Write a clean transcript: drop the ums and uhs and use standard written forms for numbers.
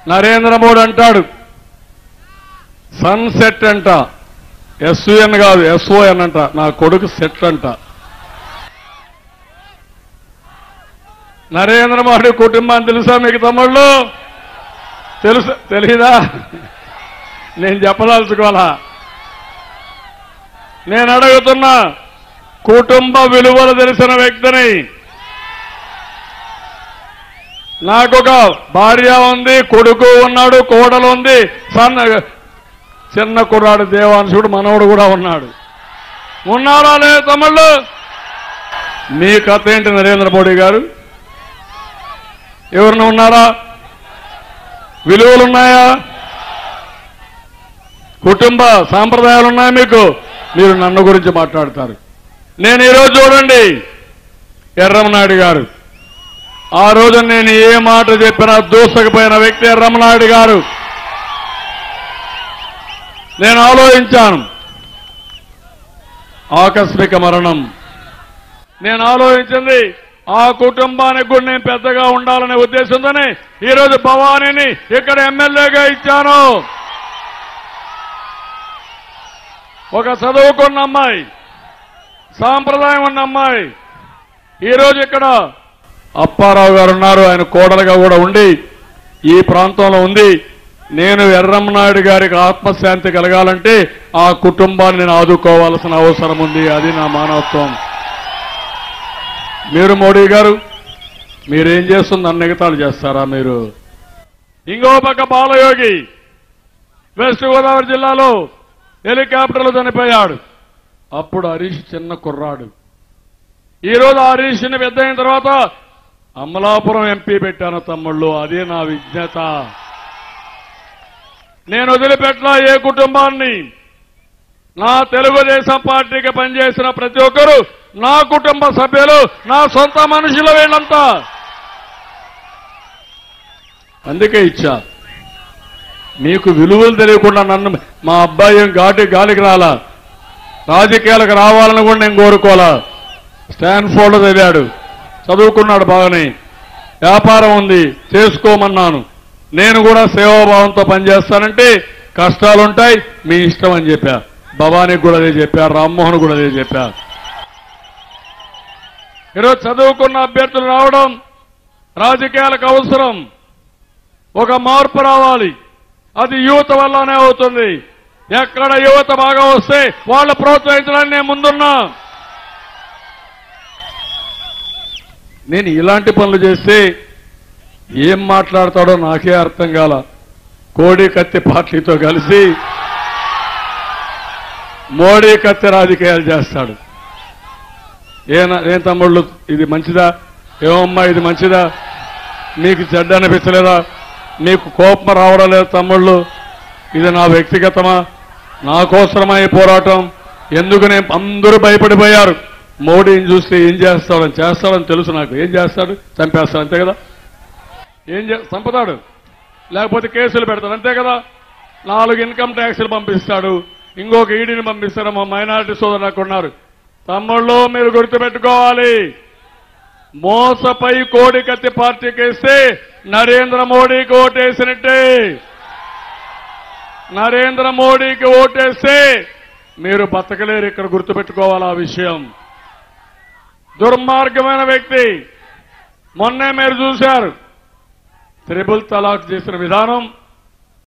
నరేంద్ర మోడీ అంటాడు సన్సెట్ అంట, ఎస్యుఎన్ కాదు ఎస్ఓఎన్ అంట, నా కొడుకు సెట్ అంట. నరేంద్ర మోడీ కుటుంబాన్ని తెలుసా మీకు తమ్ముళ్ళు? తెలుసా? తెలీదా? నేను చెప్పదలుచుకోవాలా? నేను అడుగుతున్నా, కుటుంబ విలువలు తెలిసిన వ్యక్తిని. నాకొక భార్య ఉంది, కొడుకు ఉన్నాడు, కోడలు ఉంది, చిన్న కుర్రాడు దేవాంశుడు మనవడు కూడా ఉన్నాడు. ఉన్నారా లేదు తమ్ముళ్ళు? మీ కథ ఏంటి నరేంద్ర మోడీ గారు? ఎవరిని ఉన్నారా? విలువలున్నాయా? కుటుంబ సాంప్రదాయాలున్నాయా మీకు? మీరు నన్ను గురించి మాట్లాడతారు. నేను ఈరోజు చూడండి, ఎర్రమనాయుడు గారు, ఆ రోజు నేను ఏ మాట చెప్పినా దూసకపోయిన వ్యక్తి ఎర్రమనాయుడు గారు. నేను ఆలోచించాను, ఆకస్మిక మరణం. నేను ఆలోచించింది, ఆ కుటుంబానికి కూడా నేను పెద్దగా ఉండాలనే ఉద్దేశంతోనే ఈరోజు భవానీని ఇక్కడ ఎమ్మెల్యేగా ఇచ్చాను. ఒక చదువుకున్న అమ్మాయి, సాంప్రదాయం ఉన్న అమ్మాయి ఈరోజు ఇక్కడ అప్పారావు గారు ఉన్నారు, ఆయన కోడలుగా కూడా ఉండి ఈ ప్రాంతంలో ఉంది. నేను ఎర్రమనాయుడు గారికి ఆత్మశాంతి కలగాలంటే ఆ కుటుంబాన్ని నేను ఆదుకోవాల్సిన అవసరం ఉంది. అది నా మానవత్వం. మీరు మోడీ గారు, మీరేం చేస్తుంది నన్ను ఎగతాళి చేస్తారా మీరు? ఇంకో పక్క బాలయోగి వెస్ట్ గోదావరి జిల్లాలో హెలికాప్టర్లో చనిపోయాడు. అప్పుడు హరీష్ చిన్న కుర్రాడు. ఈరోజు హరీష్ని పెద్ద అయిన తర్వాత అమలాపురం ఎంపీ పెట్టాను తమ్ముళ్ళు. అదే నా విజ్ఞత. నేను వదిలిపెట్టలా ఏ కుటుంబాన్ని. నా తెలుగుదేశం పార్టీకి పనిచేసిన ప్రతి ఒక్కరూ నా కుటుంబ సభ్యులు, నా సొంత మనుషులు వీళ్ళంతా. అందుకే ఇచ్చా. మీకు విలువలు తెలియకుండా నన్ను, మా అబ్బాయి ఏం గాలికి రాలా, రాజకీయాలకు రావాలని కూడా నేను కోరుకోవాలా. స్టాన్ఫోర్డ్లో చదివాడు, చదువుకున్నాడు బాగానే, వ్యాపారం ఉంది, చేసుకోమన్నాను. నేను కూడా సేవాభావంతో పనిచేస్తానంటే కష్టాలుంటాయి, మీ ఇష్టం అని చెప్పా. భవానీకి కూడా అదే చెప్పా, రామ్మోహన్ కూడా అదే చెప్పా. ఈరోజు చదువుకున్న అభ్యర్థులు రావడం రాజకీయాలకు అవసరం. ఒక మార్పు రావాలి, అది యువత వల్లనే అవుతుంది. ఎక్కడ యువత బాగా వస్తే వాళ్ళు ప్రోత్సహించడానికి నేను ముందున్నా. నేను ఇలాంటి పనులు చేస్తే ఏం మాట్లాడతాడో నాకే అర్థం కాల. కోడి కత్తి పార్టీతో కలిసి మోడీ కత్తి రాజకీయాలు చేస్తాడు. ఏం తమ్ముళ్ళు, ఇది మంచిదా? ఏమమ్మా ఇది మంచిదా? మీకు చెడ్డ అనిపించలేదా? మీకు కోపం రావడం లేదు తమ్ముళ్ళు? ఇది నా వ్యక్తిగతమా? నా కోసమా ఈ పోరాటం? ఎందుకు నేను అందరూ భయపడిపోయారు. మోడీని చూస్తే ఏం చేస్తాడని తెలుసు నాకు. ఏం చేస్తాడు? చంపేస్తాడు, అంతే కదా. చంపుతాడు, లేకపోతే కేసులు పెడతాడు, అంతే కదా. 4 ఇన్కమ్ ట్యాక్స్లు పంపిస్తాడు, ఇంకొక ఈడీని పంపిస్తారు. మా మైనారిటీ సోదరులు నాకు ఉన్నారు. తమ్ముళ్ళు మీరు గుర్తుపెట్టుకోవాలి, మోసపై కోడి కత్తి పార్టీకి వేస్తే నరేంద్ర మోడీకి ఓటేసినట్టే. నరేంద్ర మోడీకి ఓటేస్తే మీరు బతకలేరు. ఇక్కడ గుర్తుపెట్టుకోవాలి ఆ విషయం. దుర్మార్గమైన వ్యక్తి. మొన్నే మీరు చూశారు, త్రిపుల్ తలాక్ చేసిన విధానం.